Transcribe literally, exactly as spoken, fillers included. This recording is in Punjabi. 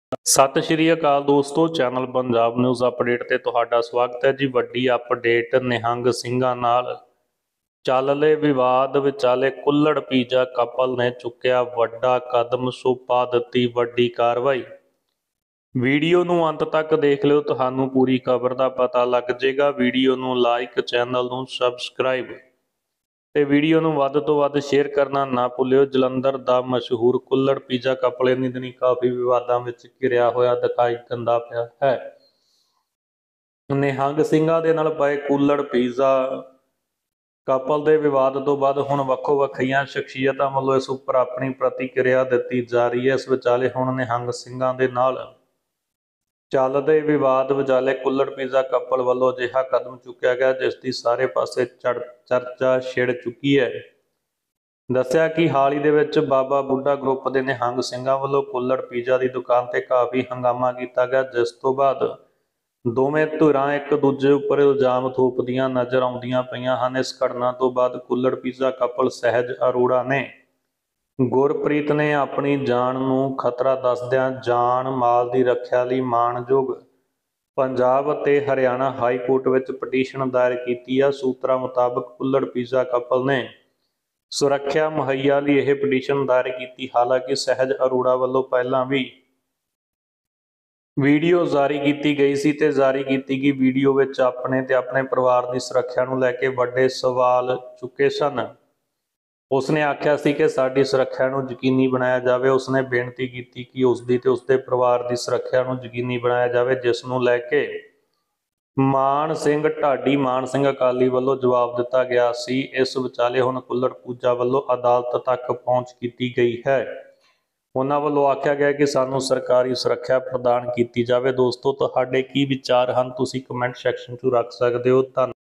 सत श्री अकाल दोस्तों, चैनल पंजाब न्यूज़ अपडेट ते तुहाडा स्वागत है जी। वड्डी अपडेट निहंग ਸਿੰਘਾਂ नाल चल रहे विवाद विचाले कुल्लड़ पीजा कपल ने चुक्या वड्डा कदम, सो पा दित्ती वड्डी कार्रवाई। वीडियो नूं अंत तक देख लिओ, तुहानूं पूरी खबर का पता लग जाएगा। वीडियो नूं लाइक, चैनल नूं सबसक्राइब ਤੇ ਵੀਡੀਓ ਨੂੰ ਵੱਧ ਤੋਂ ਵੱਧ ਸ਼ੇਅਰ ਕਰਨਾ ਨਾ ਭੁੱਲਿਓ। ਜਲੰਧਰ ਦਾ ਮਸ਼ਹੂਰ ਕੁੱਲੜ ਪੀਜ਼ਾ ਕਪਲ ਇਨੀ ਦਿਨੀ ਕਾਫੀ ਵਿਵਾਦਾਂ ਵਿੱਚ ਘਿਰਿਆ ਹੋਇਆ ਦਿਖਾਈ ਦਿੰਦਾ ਪਿਆ ਹੈ। ਨਿਹੰਗ ਸਿੰਘਾਂ ਦੇ ਨਾਲ ਪਏ ਕੁੱਲੜ ਪੀਜ਼ਾ ਕਪਲ ਦੇ ਵਿਵਾਦ ਤੋਂ ਬਾਅਦ ਹੁਣ ਵੱਖੋ ਵੱਖਰੀਆਂ ਸ਼ਖਸੀਅਤਾਂ ਵੱਲੋਂ ਇਸ ਉੱਪਰ ਆਪਣੀ ਪ੍ਰਤੀਕਿਰਿਆ ਦਿੱਤੀ ਜਾ ਰਹੀ ਹੈ। ਇਸ ਵਿਚਾਲੇ ਹੁਣ ਨਿਹੰਗ ਸਿੰਘਾਂ ਦੇ ਨਾਲ ਚੱਲਦੇ ਵਿਵਾਦ ਵਿਚਾਲੇ ਕੁੱਲੜ ਪੀਜ਼ਾ ਕਪਲ ਵੱਲੋਂ ਅਜਿਹਾ ਕਦਮ ਚੁੱਕਿਆ ਗਿਆ ਜਿਸ ਦੀ ਸਾਰੇ ਪਾਸੇ ਚਰਚਾ ਛਿੜ ਚੁੱਕੀ ਹੈ। ਦੱਸਿਆ ਕਿ ਹਾਲ ਹੀ ਦੇ ਵਿੱਚ ਬਾਬਾ ਬੁੱਢਾ ਗਰੁੱਪ ਦੇ ਨਿਹੰਗ ਸਿੰਘਾਂ ਵੱਲੋਂ ਕੁੱਲੜ ਪੀਜ਼ਾ ਦੀ ਦੁਕਾਨ ਤੇ ਕਾਫੀ ਹੰਗਾਮਾ ਕੀਤਾ ਗਿਆ, ਜਿਸ ਤੋਂ ਬਾਅਦ ਦੋਵੇਂ ਧਿਰਾਂ ਇੱਕ ਦੂਜੇ ਉੱਪਰ ਇਲਜ਼ਾਮ ਥੋਪਦੀਆਂ ਨਜ਼ਰ ਆਉਂਦੀਆਂ ਪਈਆਂ ਹਨ। ਇਸ ਘਟਨਾ ਤੋਂ ਬਾਅਦ ਕੁੱਲੜ ਪੀਜ਼ਾ ਕਪਲ ਸਹਿਜ ਅਰੋੜਾ ਨੇ ਗੁਰਪ੍ਰੀਤ ਨੇ ਆਪਣੀ ਜਾਨ ਨੂੰ ਖਤਰਾ ਦੱਸਦਿਆਂ ਜਾਨ ਮਾਲ ਦੀ ਰੱਖਿਆ ਲਈ ਮਾਣਯੋਗ ਪੰਜਾਬ ਅਤੇ ਹਰਿਆਣਾ ਹਾਈ ਕੋਰਟ ਵਿੱਚ ਪਟੀਸ਼ਨ ਦਾਇਰ ਕੀਤੀ ਆ। ਸੂਤਰਾਂ ਮੁਤਾਬਕ ਕੁੱਲੜ ਪੀਜ਼ਾ ਕਪਲ ਨੇ ਸੁਰੱਖਿਆ ਮੁਹੱਈਆ ਲਈ ਇਹ ਪਟੀਸ਼ਨ ਦਾਇਰ ਕੀਤੀ। ਹਾਲਾਂਕਿ ਸਹਿਜ ਅਰੋੜਾ ਵੱਲੋਂ ਪਹਿਲਾਂ ਵੀ ਵੀਡੀਓ ਜਾਰੀ ਕੀਤੀ ਗਈ ਸੀ ਤੇ ਜਾਰੀ ਕੀਤੀ ਗਈ ਵੀਡੀਓ ਵਿੱਚ ਆਪਣੇ ਤੇ ਆਪਣੇ ਪਰਿਵਾਰ ਦੀ ਸੁਰੱਖਿਆ ਨੂੰ ਲੈ ਕੇ ਵੱਡੇ ਸਵਾਲ ਚੁੱਕੇ ਸਨ। ਉਸਨੇ ਆਖਿਆ ਸੀ ਕਿ ਸਾਡੀ ਸੁਰੱਖਿਆ ਨੂੰ ਯਕੀਨੀ ਬਣਾਇਆ ਜਾਵੇ। ਉਸਨੇ ਬੇਨਤੀ ਕੀਤੀ ਕਿ ਉਸਦੀ ਤੇ ਉਸਦੇ ਪਰਿਵਾਰ ਦੀ ਸੁਰੱਖਿਆ ਨੂੰ ਯਕੀਨੀ ਬਣਾਇਆ ਜਾਵੇ, ਜਿਸ ਨੂੰ ਲੈ ਕੇ ਮਾਨ ਸਿੰਘ ਢਾਡੀ ਮਾਨ ਸਿੰਘ ਅਕਾਲੀ ਵੱਲੋਂ ਜਵਾਬ ਦਿੱਤਾ ਗਿਆ ਸੀ। ਇਸ ਵਿਚਾਲੇ ਹੁਣ ਕੁੱਲੜ ਪੂਜਾ ਵੱਲੋਂ ਅਦਾਲਤ ਤੱਕ ਪਹੁੰਚ ਕੀਤੀ ਗਈ ਹੈ। ਉਹਨਾਂ ਵੱਲੋਂ ਆਖਿਆ ਗਿਆ ਕਿ ਸਾਨੂੰ ਸਰਕਾਰੀ ਸੁਰੱਖਿਆ ਪ੍ਰਦਾਨ ਕੀਤੀ ਜਾਵੇ। ਦੋਸਤੋ, ਤੁਹਾਡੇ ਕੀ ਵਿਚਾਰ ਹਨ? ਤੁਸੀਂ ਕਮੈਂਟ ਸੈਕਸ਼ਨ 'ਚ ਰੱਖ ਸਕਦੇ ਹੋ। ਧੰਨਵਾਦ।